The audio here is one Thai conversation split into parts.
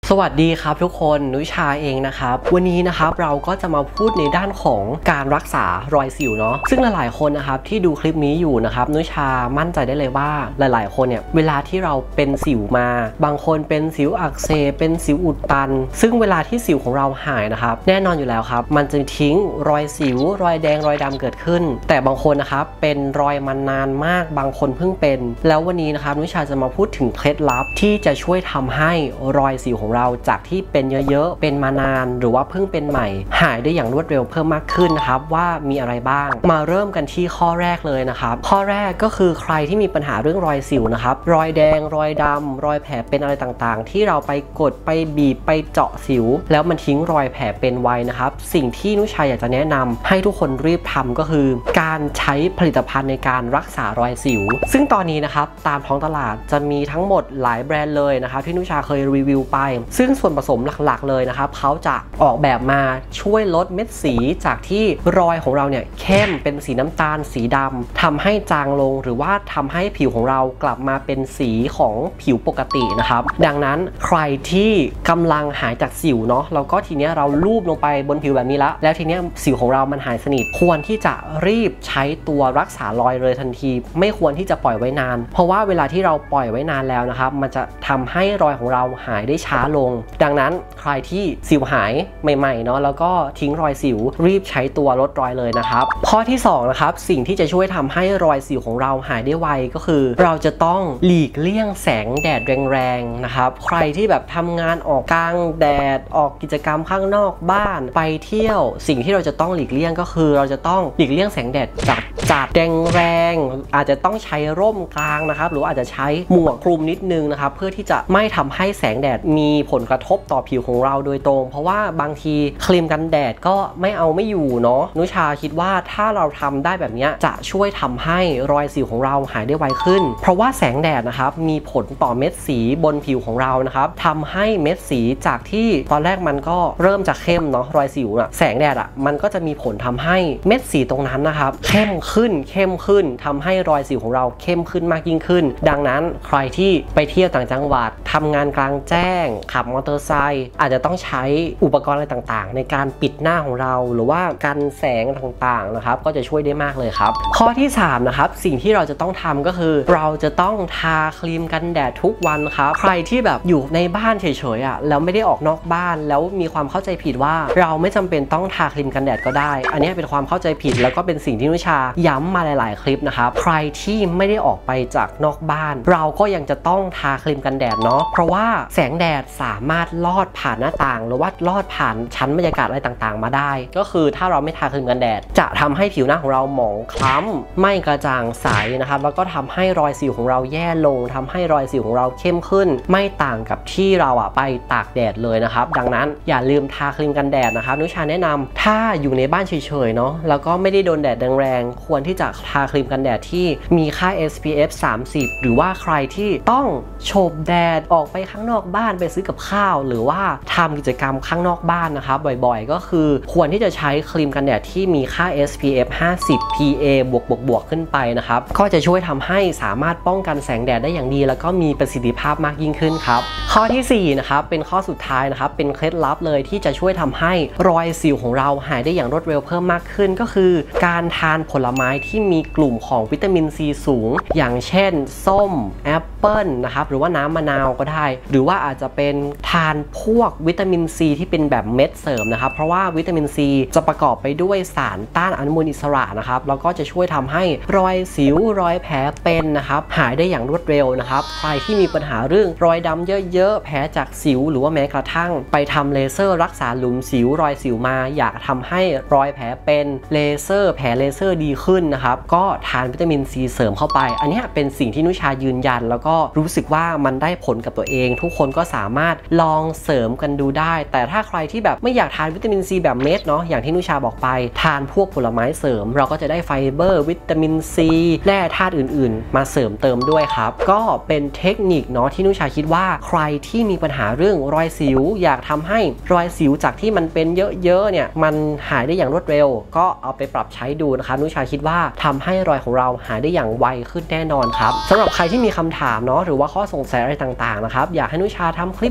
สวัสดีครับทุกคนนุชาเองนะครับวันนี้นะครับเราก็จะมาพูดในด้านของการรักษารอยสิวเนาะซึ่งหลายๆคนนะครับที่ดูคลิปนี้อยู่นะครับนุชามั่นใจได้เลยว่าหลายๆคนเนี่ยเวลาที่เราเป็นสิวมาบางคนเป็นสิวอักเสบเป็นสิวอุดตันซึ่งเวลาที่สิวของเราหายนะครับแน่นอนอยู่แล้วครับมันจะทิ้งรอยสิวรอยแดงรอยดำเกิดขึ้นแต่บางคนนะครับเป็นรอยมานานมากบางคนเพิ่งเป็นแล้ววันนี้นะครับนุชาจะมาพูดถึงเคล็ดลับที่จะช่วยทำให้รอยสิวของเราจากที่เป็นเยอะๆเป็นมานานหรือว่าเพิ่งเป็นใหม่หายได้อย่างรวดเร็วเพิ่มมากขึ้นนะครับว่ามีอะไรบ้างมาเริ่มกันที่ข้อแรกเลยนะครับข้อแรกก็คือใครที่มีปัญหาเรื่องรอยสิวนะครับรอยแดงรอยดำรอยแผลเป็นอะไรต่างๆที่เราไปกดไปบีบไปเจาะสิวแล้วมันทิ้งรอยแผลเป็นไว้นะครับสิ่งที่นุชาอยากจะแนะนำให้ทุกคนรีบทำก็คือการใช้ผลิตภัณฑ์ในการรักษารอยสิวซึ่งตอนนี้นะครับตามท้องตลาดจะมีทั้งหมดหลายแบรนด์เลยนะครับที่นุชาเคยรีวิวไปซึ่งส่วนผสมหลักๆเลยนะครับเขาจะออกแบบมาช่วยลดเม็ดสีจากที่รอยของเราเนี่ยเข้มเป็นสีน้ำตาลสีดำทำให้จางลงหรือว่าทำให้ผิวของเรากลับมาเป็นสีของผิวปกตินะครับดังนั้นใครที่กำลังหายจากสิวเนาะแล้วก็ทีเนี้ยเราลูบลงไปบนผิวแบบนี้แล้วทีเนี้ยสิวของเรามันหายสนิทควรที่จะรีบใช้ตัวรักษารอยเลยทันทีไม่ควรที่จะปล่อยไว้นานเพราะว่าเวลาที่เราปล่อยไว้นานแล้วนะครับมันจะทำให้รอยของเราหายได้ช้าลงดังนั้นใครที่สิวหายใหม่ๆเนาะแล้วก็ทิ้งรอยสิวรีบใช้ตัวลดรอยเลยนะครับข้อที่2นะครับสิ่งที่จะช่วยทำให้รอยสิวของเราหายได้ไวก็คือเราจะต้องหลีกเลี่ยงแสงแดดแรงๆนะครับใครที่แบบทำงานออกกลางแดดออกกิจกรรมข้างนอกบ้านไปเที่ยวสิ่งที่เราจะต้องหลีกเลี่ยงก็คือเราจะต้องหลีกเลี่ยงแสงแดดจัดแรงๆอาจจะต้องใช้ร่มกลางนะครับหรืออาจจะใช้หมวกคลุมนิดนึงนะครับเพื่อที่จะไม่ทำให้แสงแดดมีผลกระทบต่อผิวของเราโดยตรงเพราะว่าบางทีครีมกันแดดก็ไม่อยู่เนาะนุชาคิดว่าถ้าเราทำได้แบบนี้จะช่วยทำให้รอยสิวของเราหายได้ไวขึ้นเพราะว่าแสงแดดนะครับมีผลต่อเม็ดสีบนผิวของเรานะครับทำให้เม็ดสีจากที่ตอนแรกมันก็เริ่มจะเข้มเนาะรอยสิวแสงแดดมันก็จะมีผลทำให้เม็ดสีตรงนั้นนะครับเข้มขึ้นทำให้รอยสิวของเราเข้มขึ้นมากยิ่งขึ้นดังนั้นใครที่ไปเที่ยวต่างจังหวัดทำงานกลางแจ้งขับมอเตอร์ไซค์อาจจะต้องใช้อุปกรณ์อะไรต่างๆในการปิดหน้าของเราหรือว่ากันแสงต่างๆนะครับก็จะช่วยได้มากเลยครับข้อที่3นะครับสิ่งที่เราจะต้องทำก็คือเราจะต้องทาครีมกันแดดทุกวันครับใครที่แบบอยู่ในบ้านเฉยๆแล้วไม่ได้ออกนอกบ้านแล้วมีความเข้าใจผิดว่าเราไม่จำเป็นต้องทาครีมกันแดดก็ได้อันนี้เป็นความเข้าใจผิดแล้วก็เป็นสิ่งที่นุชาย้ำมาหลายๆคลิปนะครับใครที่ไม่ได้ออกไปจากนอกบ้านเราก็ยังจะต้องทาครีมกันแดดเนาะเพราะว่าแสงแดดสามารถลอดผ่านหน้าต่างหรือว่าลอดผ่านชั้นบรรยากาศอะไรต่างๆมาได้ก็คือถ้าเราไม่ทาครีมกันแดดจะทำให้ผิวหน้าของเราหมองคล้ำไม่กระจ่างใสนะครับแล้วก็ทำให้รอยสิวของเราแย่ลงทำให้รอยสิวของเราเข้มขึ้นไม่ต่างกับที่เราไปตากแดดเลยนะครับดังนั้นอย่าลืมทาครีมกันแดดนะครับนุชาแนะนำถ้าอยู่ในบ้านเฉยๆเนาะแล้วก็ไม่ได้โดนแดดแรงๆควรที่จะทาครีมกันแดดที่มีค่า SPF 30หรือว่าใครที่ต้องโฉบแดดออกไปข้างนอกบ้านไปซื้อกับข้าวหรือว่าทำกิจกรรมข้างนอกบ้านนะครับบ่อยๆก็คือควรที่จะใช้ครีมกันแดดที่มีค่า SPF 50 PA บวกขึ้นไปนะครับก็จะช่วยทำให้สามารถป้องกันแสงแดดได้อย่างดีแล้วก็มีประสิทธิภาพมากยิ่งขึ้นครับข้อที่4นะครับเป็นข้อสุดท้ายนะครับเป็นเคล็ดลับเลยที่จะช่วยทำให้รอยสิวของเราหายได้อย่างรวดเร็วเพิ่มมากขึ้นก็คือการทานผลไม้ที่มีกลุ่มของวิตามินซีสูงอย่างเช่นส้มแอปเปิ้ลนะครับหรือว่าน้ำมะนาวก็ได้หรือว่าอาจจะเป็นทานพวกวิตามินซีที่เป็นแบบเม็ดเสริมนะครับเพราะว่าวิตามินซีจะประกอบไปด้วยสารต้านอนุมูลอิสระนะครับแล้วก็จะช่วยทำให้รอยสิวรอยแผลเป็นนะครับหายได้อย่างรวดเร็วนะครับใครที่มีปัญหาเรื่องรอยดำเยอะๆแผลจากสิวหรือว่าแม้กระทั่งไปทำเลเซอร์รักษาหลุมสิวรอยสิวมาอยากทำให้รอยแผลเป็นเลเซอร์แผลเลเซอร์ดีขึ้นนะครับก็ทานวิตามินซีเสริมเข้าไปอันนี้เป็นสิ่งที่นุชายืนยันแล้วก็รู้สึกว่ามันได้ผลกับตัวเองทุกคนก็สามารถลองเสริมกันดูได้แต่ถ้าใครที่แบบไม่อยากทานวิตามินซีแบบเม็ดเนาะอย่างที่นุชาบอกไปทานพวกผลไม้เสริมเราก็จะได้ไฟเบอร์วิตามินซีแร่ธาตุอื่นๆมาเสริมเติมด้วยครับก็เป็นเทคนิคเนาะที่นุชาคิดว่าใครที่มีปัญหาเรื่องรอยสิวอยากทำให้รอยสิวจากที่มันเป็นเยอะๆเนี่ยมันหายได้อย่างรวดเร็วก็เอาไปปรับใช้ดูนะครับนุชาคิดว่าทำให้รอยของเราหายได้อย่างไวขึ้นแน่นอนครับสำหรับใครที่มีคำถามเนาะหรือว่าข้อสงสัยอะไรต่างๆนะครับอยากให้นุชาทำคลิป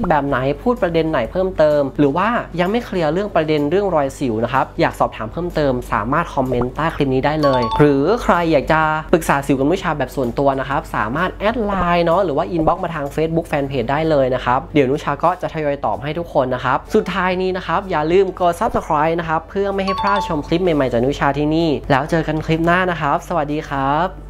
แบบไหนพูดประเด็นไหนเพิ่มเติมหรือว่ายังไม่เคลียร์เรื่องประเด็นเรื่องรอยสิวนะครับอยากสอบถามเพิ่มเติมสามารถคอมเมนต์ใต้คลิปนี้ได้เลยหรือใครอยากจะปรึกษาสิวกับนุชาแบบส่วนตัวนะครับสามารถแอดไลน์เนาะหรือว่าอินบ็อกซ์มาทาง Facebook Fanpage ได้เลยนะครับเดี๋ยวนุชาก็จะทยอยตอบให้ทุกคนนะครับสุดท้ายนี้นะครับอย่าลืมกด Subscribe นะครับเพื่อไม่ให้พลาดชมคลิปใหม่ๆจากนุชาที่นี่แล้วเจอกันคลิปหน้านะครับสวัสดีครับ